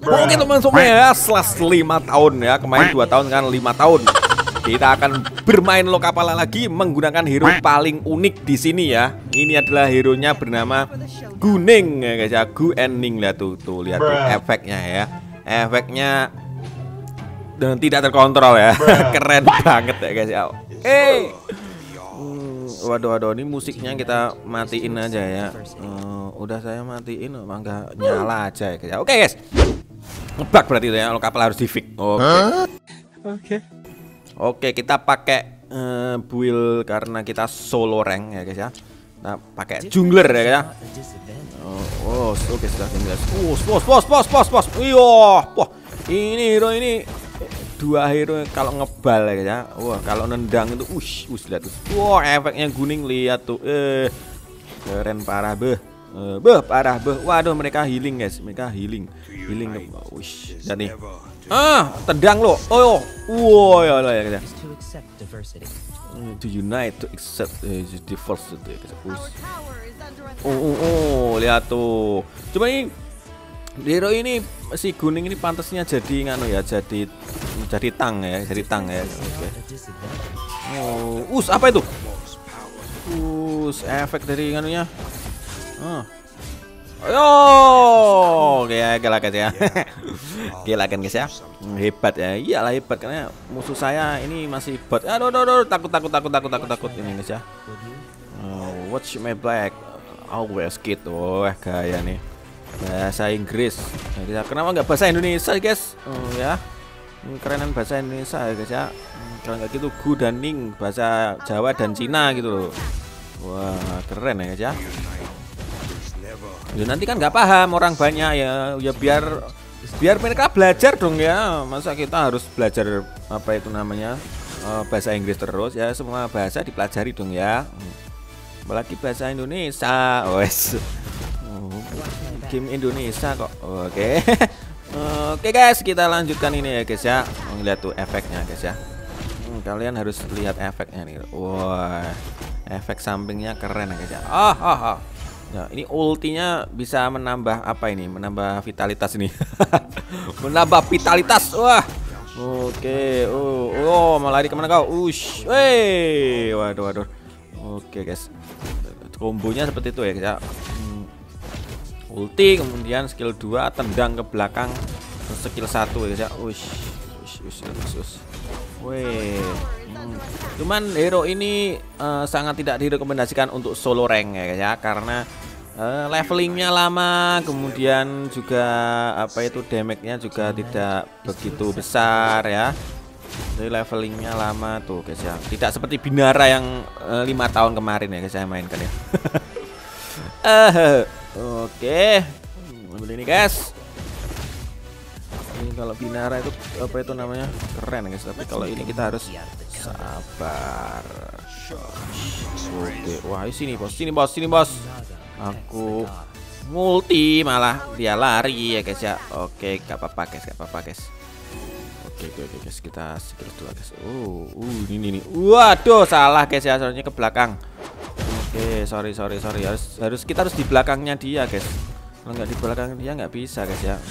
Oke teman-teman ya, setelah 5 tahun ya, kemarin 2 tahun kan 5 tahun. Kita akan bermain Lokapala lagi menggunakan hero paling unik di sini ya. Ini adalah hero-nya bernama Guning ya guys ya, Guening. Lihat tuh, lihat tuh efeknya ya. Efeknya dan tidak terkontrol ya. Keren banget ya guys ya. Waduh, ini musiknya kita matiin aja ya. Udah saya matiin, mangga nyala aja ya guys. Oke guys. Ngebug berarti itu ya, Lokapala harus di-fix. Oke, kita pakai build karena kita solo rank ya guys ya. Nah, pakai jungler ya guys ya. Oke, sudah 19. Bos. Wah, ini hero ini dua hero kalau ngebal ya guys ya. Wah, kalau nendang itu lihat tuh. Wah, efeknya Guning, lihat tuh. Keren parah parah. Waduh, mereka healing guys. Healing. Dan nih. Tendang lo. Ya guys. To unite to accept diversity. Lihat tuh. Cuma ini hero ini si Guning ini pantasnya jadi nganu ya, jadi tang ya, Oke. Apa itu? Efek dari nganunya. Gila guys ya. Gila kan guys ya. Hebat ya. Iyalah hebat karena musuh saya ini masih bot. Aduh, takut ini guys ya. Watch my back. Always kid. Gaya nih. Bahasa Inggris. Nah, kenapa nggak bahasa Indonesia guys? Ya. Kerenan bahasa Indonesia ya guys ya. Kalau nggak gitu Gu dan Ning bahasa Jawa dan Cina gitu loh. Wah, keren ya guys ya. Ya nanti kan nggak paham orang banyak ya biar mereka belajar dong ya. Masa kita harus belajar apa itu namanya bahasa Inggris terus ya, semua bahasa dipelajari dong ya. Apalagi bahasa Indonesia. Game Indonesia kok. Oke guys, kita lanjutkan ini ya guys ya. Lihat tuh efeknya guys ya. Kalian harus lihat efeknya nih. Wah, efek sampingnya keren ya guys ya. Nah, ini ultinya bisa menambah apa ini? Menambah vitalitas ini. Menambah vitalitas. Wah. Oke. Mau lari kemana kau? Waduh. Oke guys. Kombonya seperti itu ya guys ya. Ulti, kemudian skill 2 tendang ke belakang, skill 1 ya guys ya. Cuman hero ini sangat tidak direkomendasikan untuk solo rank ya guys ya, karena levelingnya lama, kemudian juga apa itu damage-nya juga tidak begitu besar ya. Jadi levelingnya lama tuh guys ya. Tidak seperti Binara yang 5 tahun kemarin ya guys saya mainkan ya. Oke. Ambil ini guys. Ini kalau Binara itu apa itu namanya? Keren guys, tapi kalau ini kita harus sabar. Oke. Wah, sini bos. Aku multi malah dia lari ya guys ya. Oke, gak apa-apa guys. Oke guys, kita skill 2 guys. Ini. Waduh, salah guys ya, soalnya ke belakang. Oke, sorry. Kita harus di belakangnya dia guys. Kalau nggak di belakang dia nggak bisa guys ya.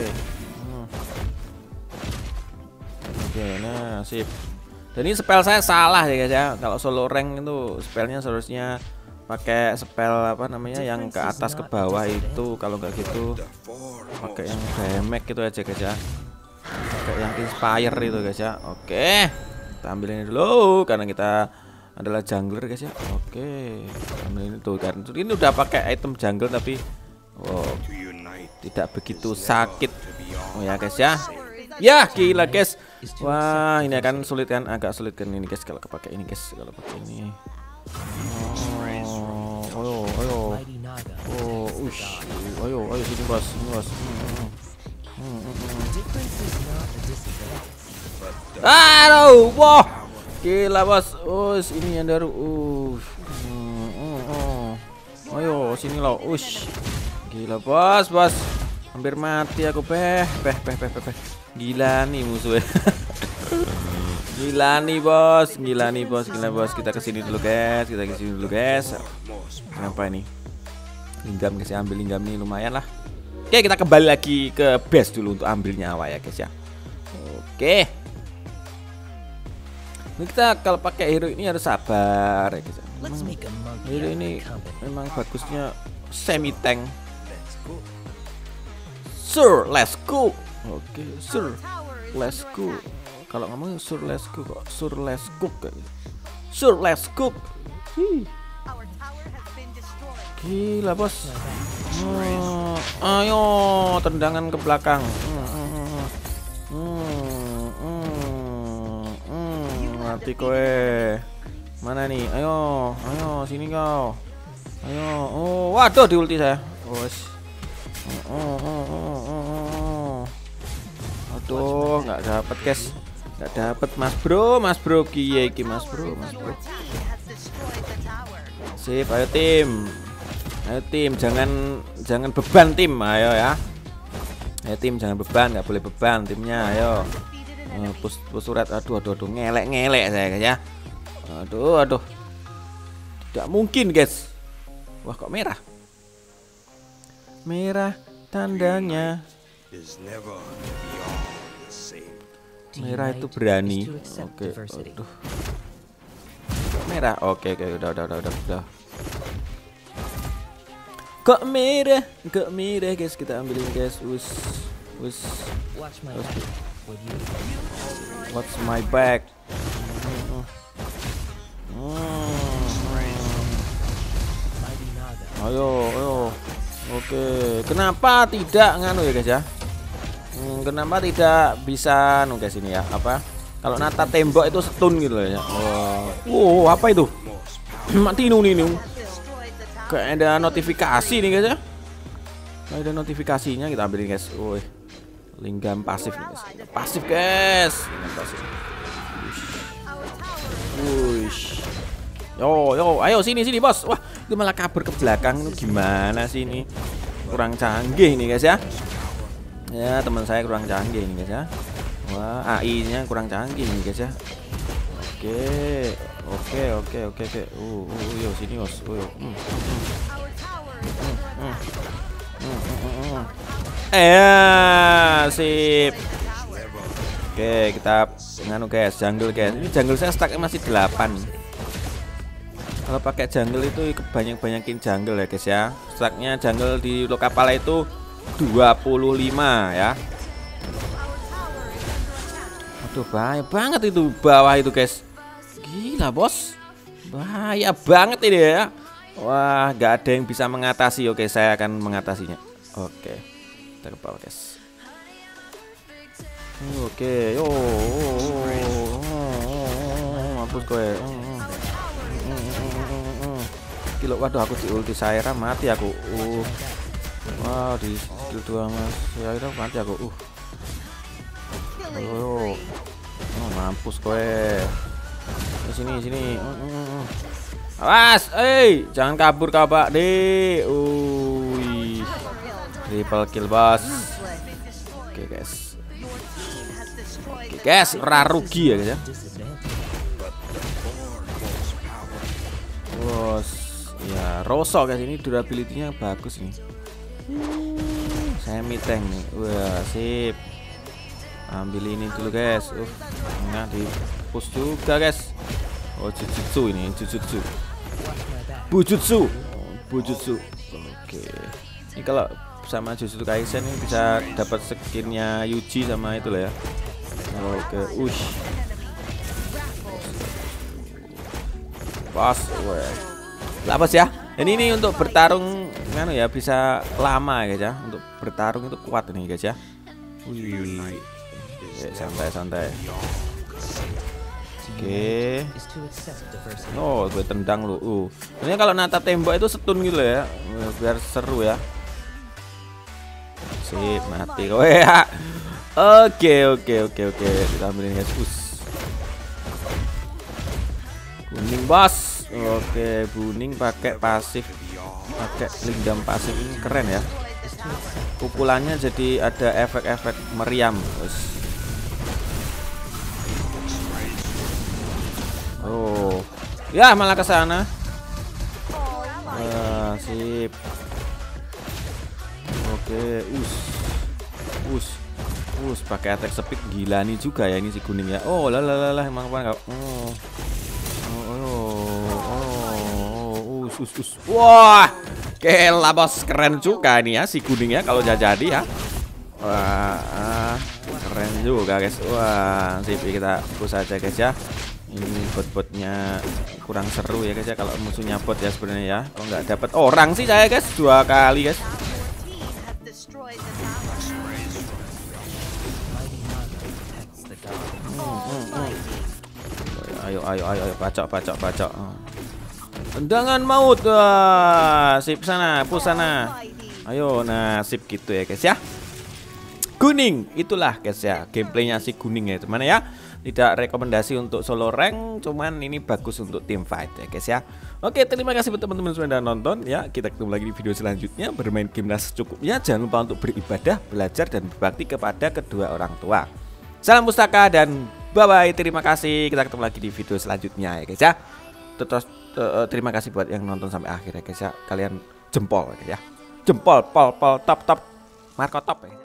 Oke, nah sip. Dan ini spell saya salah ya guys ya. Kalau solo rank itu spellnya seharusnya pakai spell apa namanya yang ke atas ke bawah itu. Kalau nggak gitu pakai yang damage gitu aja guys ya. Pakai yang inspire itu guys ya. Oke, kita ambil ini dulu karena kita adalah jungler guys ya. Oke, ambil ini tuh kan. Ini udah pakai item jungle tapi tidak begitu sakit. Ya guys ya. Ya gila guys. Wah, ini akan sulit kan, agak sulit kan ini guys kalau pakai ini guys, kalau pakai ini. Ayo sini bos. Aduh, wah. Gila bos. Ini yang baru. Ayo sini lo. Gila bos. Hampir mati aku. Gila nih musuhnya. Gila nih bos. Kita kesini dulu guys. Kenapa ini? Linggam guys, ambil linggam nih lumayan lah. Oke, kita kembali lagi ke base dulu untuk ambil nyawa ya guys ya. Oke. Ini kita kalau pakai hero ini harus sabar ya guys ya. Hero ini memang bagusnya semi tank. Sir, let's go. Oke, Sir, let's go. Kalau ngomong Sir, let's go kok Sir, let's go kayak gitu. Sir, let's go. Gila bos. Ayo tendangan ke belakang. Mati kowe. Mana nih? Ayo sini kau. Ayo. Oh, waduh di ulti saya. Bos. Aduh, nggak dapet guys. Nggak dapet Mas Bro. Kiye iki Mas Bro. Sip, ayo tim. Jangan beban tim, ayo ya. Ayo tim, jangan beban, nggak boleh beban timnya, ayo. Push surat, aduh, ngelek saya guys ya. Aduh. Tidak mungkin guys. Wah kok merah? Merah tandanya. Merah itu berani. Oke, aduh. Merah, oke, udah. Kok merah guys, kita ambilin guys. What's my back? Ayo. Oke, kenapa tidak nganu ya guys ya? Kenapa tidak bisa guys ini ya? Apa? Kalau nata tembok itu stun gitu ya. Oh, apa itu? Mati nih. Kayak ada notifikasi nih guys ya. Ada notifikasinya, kita ambilin guys. Woi. Linggam pasif nih guys. Pasif guys. Linggam pasif. Wush. Yo, ayo sini bos. Wah, itu malah kabur ke belakang. Itu gimana sih ini? Kurang canggih nih guys ya. Ya, teman saya kurang canggih nih guys ya. Wah, AI-nya kurang canggih nih guys ya. Oke. Yo sini bos. Sip. Oke, kita nganu guys, jungle guys. Ini jungle saya stacknya masih 8. Kalau pakai jungle itu banyakin jungle ya guys ya. Stacknya jungle di Lokapala itu 25 ya. Aduh, bahaya banget itu bawah itu guys. Gila bos, bahaya banget ini ya. Wah, nggak ada yang bisa mengatasi. Oke, saya akan mengatasinya. Oke, kita ke bawah guys. Oke, mampus kowe. Kilo, waduh aku di ulti Syra mati aku. Wow, di skill 2 Mas Syra mati aku. Mampus kowe. Sini. Awas, jangan kabur kau Pak De. Triple kill bos. Oke guys, rugi ya guys ya. Bos, ya Rosso guys, ini durability-nya bagus nih. Semi tank nih. Wah, sip. Ambil ini dulu guys. Nah di push juga guys. Oh, Jujutsu ini, Bujutsu. Oke. Ini kalau sama Jujutsu Kaisen ini bisa dapat skinnya Yuji sama itu lah ya. Oke, Pas, apa sih ya? Dan ini untuk bertarung kan ya bisa lama guys ya. Untuk bertarung itu kuat nih guys ya. Santai. Oke. Oh, gue tendang lu. Ini kalau nata tembok itu stun gitu ya, biar seru ya. Sip, mati kowe ya. Oke. Kita ambilin guys. Kuning bos. Oke, kuning pakai pasif. Pakai linggam pasif ini keren ya. Pukulannya jadi ada efek-efek meriam. Oh, ya malah ke sana. Sip. Oke, pakai attack speed gila nih juga ya ini si kuning ya. Oh, lah emang apa enggak? Wah, gila bos, keren juga nih ya si kuning ya kalau jadi ya. Wah, keren juga guys. Wah, sip, kita push aja guys ya. Ini bot-botnya kurang seru ya guys ya kalau musuhnya bot ya sebenarnya ya. Kok nggak dapat orang sih saya guys 2 kali guys. Ayo bacok. Tendangan maut. Wah, sip sana, push sana. Ayo, nah sip gitu ya guys ya. Kuning, itulah guys ya gameplaynya si kuning ya teman ya. Tidak rekomendasi untuk solo rank, cuman ini bagus untuk team fight ya guys ya. Oke, terima kasih buat teman-teman yang sudah nonton ya. Kita ketemu lagi di video selanjutnya. Bermain game secukupnya. Jangan lupa untuk beribadah, belajar dan berbakti kepada kedua orang tua. Salam pustaka dan bye bye. Terima kasih. Kita ketemu lagi di video selanjutnya ya guys ya. Terus terima kasih buat yang nonton sampai akhir ya guys ya. Kalian jempol ya. Jempol, pol, top, Marco top ya.